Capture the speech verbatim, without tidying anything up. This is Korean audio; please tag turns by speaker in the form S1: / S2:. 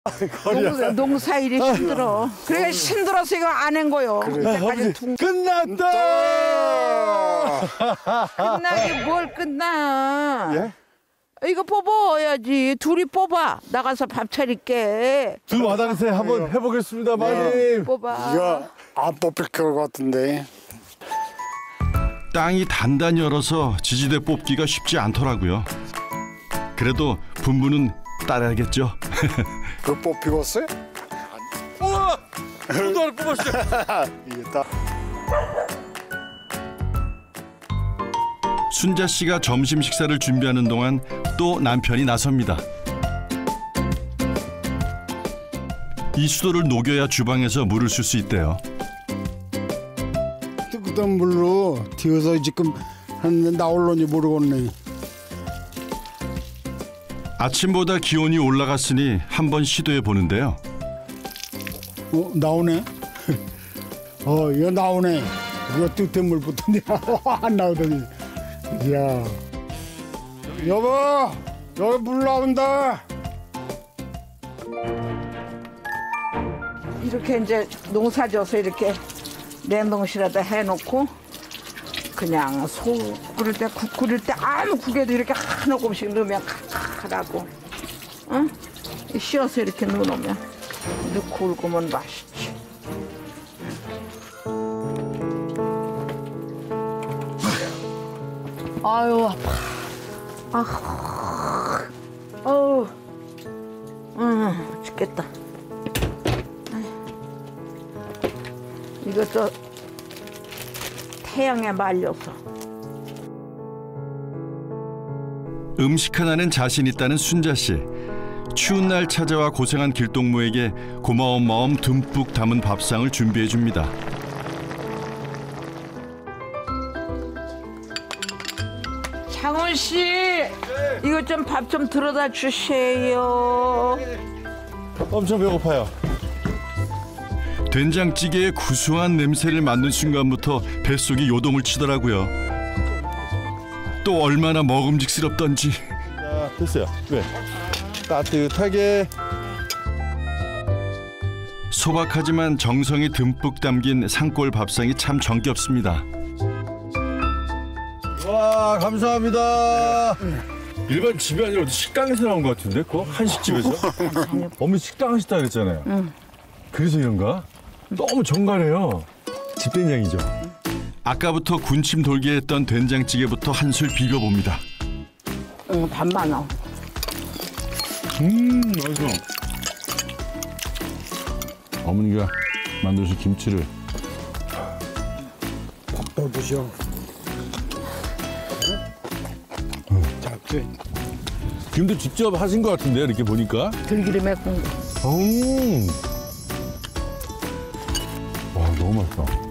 S1: 농, 농사일이 힘들어. 그래 힘들어서 이거 안 한 거요. 그때까지 둥...
S2: 끝났다!
S1: 끝나게 뭘 끝나?
S2: 예?
S1: 이거 뽑아야지. 둘이 뽑아. 나가서 밥 차릴게.
S2: 두 마당새 한번 해보겠습니다, 마님.
S1: 뽑아.
S3: 이거 안 뽑힐 것 같은데.
S4: 땅이 단단히 얼어서 지지대 뽑기가 쉽지 않더라고요. 그래도 분부는 따라야겠죠.
S3: 그 뽑히겠어요?
S2: 우와! 또 하나 뽑았어요.
S3: 이게 딱.
S4: 순자 씨가 점심 식사를 준비하는 동안 또 남편이 나섭니다. 이 수도를 녹여야 주방에서 물을 쓸 수 있대요.
S3: 뜨거운 물로 튀어서 지금 한 나올런지 모르겠네.
S4: 아침보다 기온이 올라갔으니 한번 시도해 보는데요.
S3: 어, 나오네. 어, 이거 나오네. 이거 뜨뜻한 물 붙었네. 안 나오더니. 이야. 여보, 여기 물 나온다.
S1: 이렇게 이제 농사 져서 이렇게 냉동실에다 해놓고 그냥 소 끓일 때 국 끓일 때 아무 국에도 이렇게 한 조금씩 넣으면 칼칼하고, 응? 씌어서 이렇게 넣어놓으면 넣고 굵으면 맛있지. 아유 아파. 아, 어우, 응, 죽겠다. 이것도 태양에 말려서.
S4: 음식 하나는 자신 있다는 순자 씨. 추운 날 찾아와 고생한 길동무에게 고마운 마음 듬뿍 담은 밥상을 준비해 줍니다.
S1: 장훈 씨, 이거 좀 밥 좀 들어다 주세요.
S2: 엄청 배고파요.
S4: 된장찌개의 구수한 냄새를 맡는 순간부터 뱃속이 요동을 치더라고요. 또 얼마나 먹음직스럽던지.
S2: 자, 됐어요. 네. 따뜻하게.
S4: 소박하지만 정성이 듬뿍 담긴 산골 밥상이 참 정겹습니다.
S2: 와, 감사합니다. 일반 집이 아니라 어디 식당에서 나온 것 같은데? 그거? 한식집에서? 어머니 식당 하시다 그랬잖아요.
S1: 응.
S2: 그래서 이런가? 너무 정갈해요. 집된장이죠.
S4: 아까부터 군침 돌게 했던 된장찌개부터 한술 비벼봅니다.
S1: 응, 반만 넣어.
S2: 음, 맛있어. 어머니가 만드신 김치를.
S3: 밥도 드셔. 잡지.
S2: 김도 직접 하신 것 같은데요, 이렇게 보니까.
S1: 들기름에 구운 거.
S2: 음. 와, 너무 맛있다.